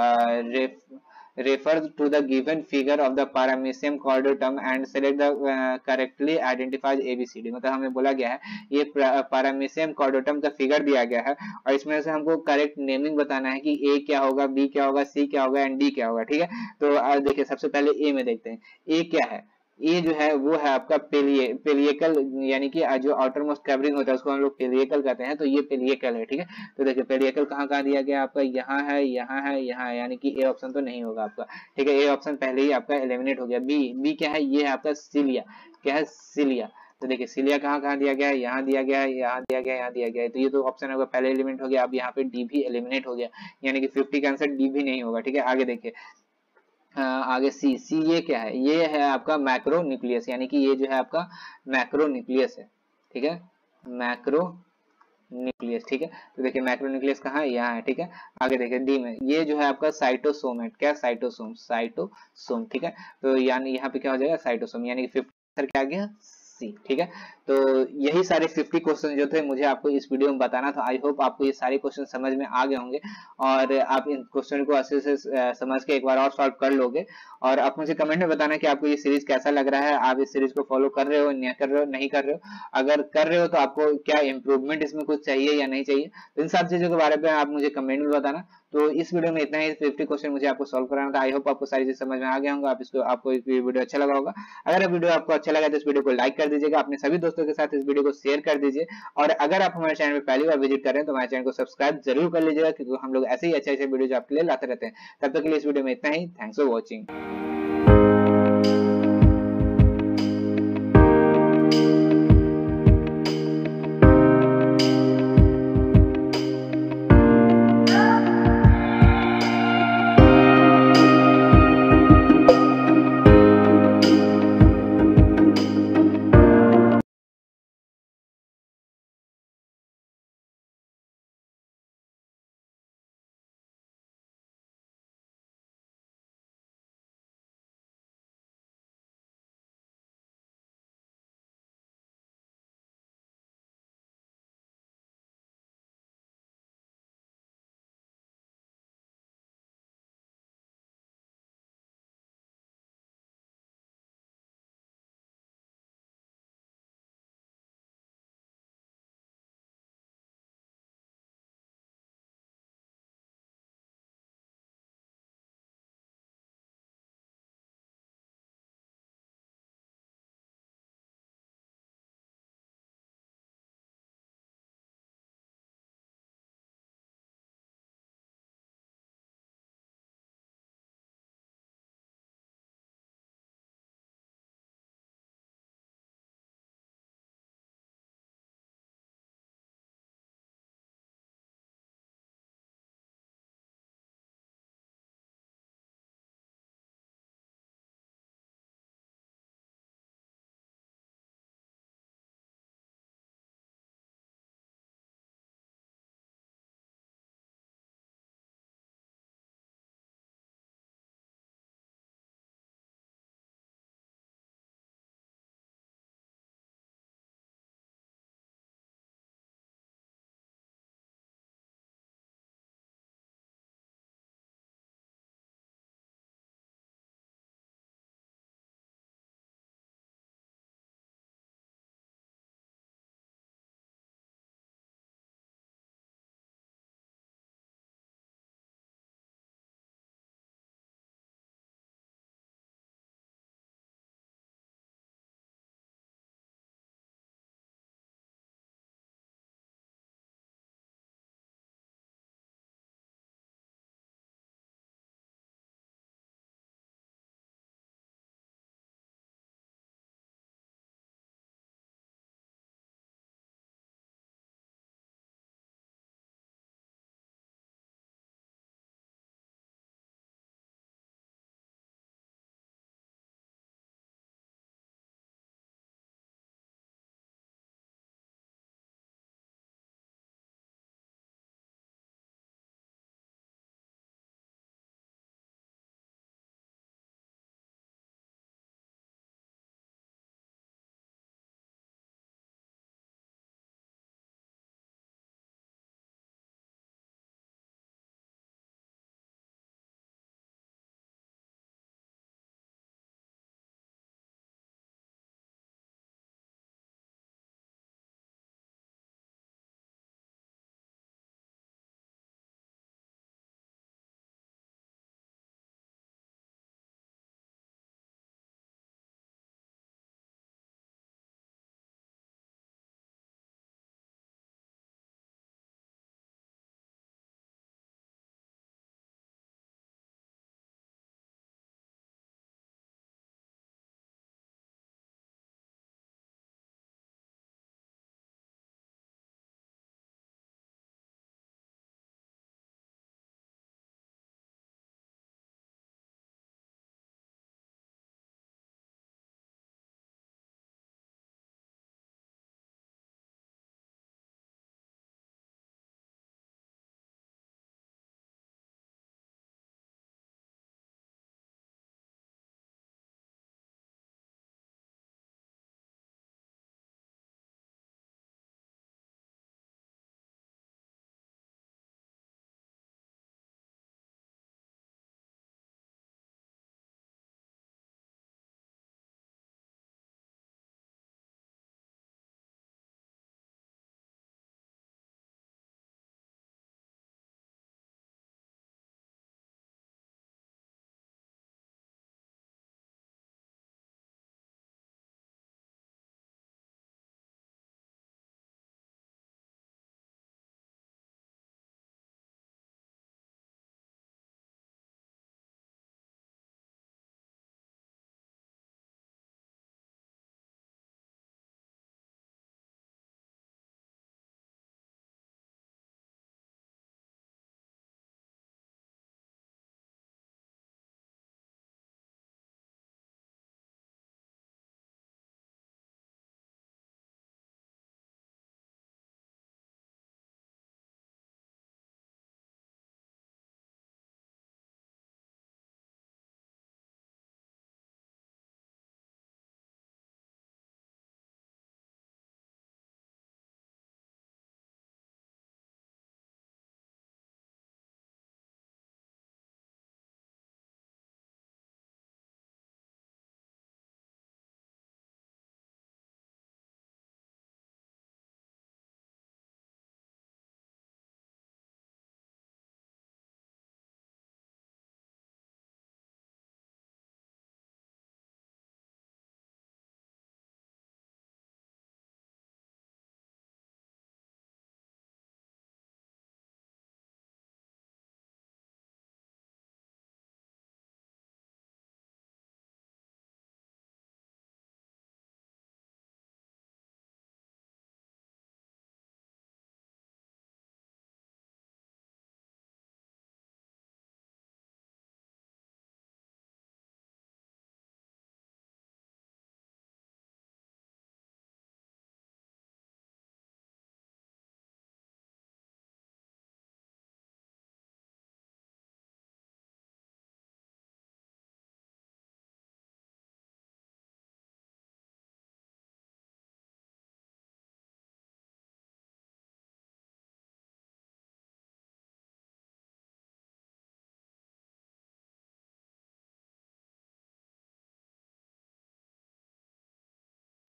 refers to the given figure of the paramecium chordatum and select the uh, correctly identified A B C D, मतलब हमें बोला गया है ये paramecium chordatum का फिगर दिया गया है और इसमें से हमको करेक्ट नेमिंग बताना है कि A क्या होगा, B क्या होगा, C क्या होगा एंड D क्या होगा। ठीक है, तो देखिए सबसे पहले A में देखते हैं, A क्या है, ये जो है वो है आपका पेलिए पेलियकल, यानी कि जो आउटर मोस्ट कवरिंग होता है उसको हम लोग पेलियकल कहते हैं, तो ये पेलियकल है। ठीक है, तो देखिए पेलियकल कहाँ कहाँ दिया गया आपका, यहाँ है, यहाँ है, यहाँ है, यानी कि ए ऑप्शन तो नहीं होगा आपका। ठीक है, ए ऑप्शन पहले ही आपका एलिमिनेट हो गया। बी बी क्या है, ये है आपका सिलिया, क्या है सिलिया। तो देखिए सिलिया कहाँ कहाँ दिया गया है, यहाँ दिया गया है, यहाँ दिया गया है, यहाँ दिया गया है, तो ये तो ऑप्शन आपका पहले एलिमिनेट हो गया। अब यहाँ पे डी भी एलिमिनेट हो गया, यानी कि फिफ्टी का आंसर डी भी नहीं होगा। ठीक है, आगे देखिए आगे सी सी ये क्या है, ये है आपका मैक्रो न्यूक्लियस, यानी कि ये जो है आपका मैक्रो न्यूक्लियस है। ठीक है, मैक्रो न्यूक्लियस। ठीक है, तो देखिए मैक्रो न्यूक्लियस कहाँ है, यहाँ है। ठीक है, आगे देखिए डी में ये जो है आपका साइटोसोम है, क्या साइटोसोम, साइटोसोम। ठीक है, तो यानी यहाँ पे क्या हो जाएगा साइटोसोम, यानी कि फिफ्टी क्या आ गया सी। ठीक है, तो यही सारे पचास क्वेश्चन जो थे मुझे आपको इस वीडियो में बताना था। आई होप आपको ये सारे क्वेश्चन समझ में आ गए होंगे और आप इन क्वेश्चन को अच्छे से समझ के एक बार और सॉल्व कर लोगे। और आप मुझे कमेंट में बताना कि आपको ये सीरीज कैसा लग रहा है, आप इस सीरीज को फॉलो कर रहे हो, नहीं कर रहे हो, नहीं कर रहे हो। अगर कर रहे हो तो आपको क्या इंप्रूवमेंट इसमें कुछ चाहिए या नहीं चाहिए, तो इन सब चीजों के बारे में आप मुझे कमेंट में बताना। तो इस वीडियो में इतना ही, पचास क्वेश्चन मुझे आपको सॉल्व कराना था। आई होप आपको सारी चीज समझ में आ गया होगा, आप इसको आपको ये वीडियो अच्छा लगा होगा। अगर वीडियो आपको अच्छा लगा तो इस वीडियो को लाइक कर दीजिएगा, अपने सभी दोस्तों के साथ इस वीडियो को शेयर कर दीजिए और अगर आप हमारे चैनल में पहली बार विजिट कर रहे हैं तो हमारे चैनल को सब्सक्राइब जरूर कर लीजिएगा, क्योंकि हम लोग ऐसे ही अच्छे अच्छे वीडियो आपके लिए लाते रहते हैं। तब तक के लिए इस वीडियो में इतना ही। Thanks for watching.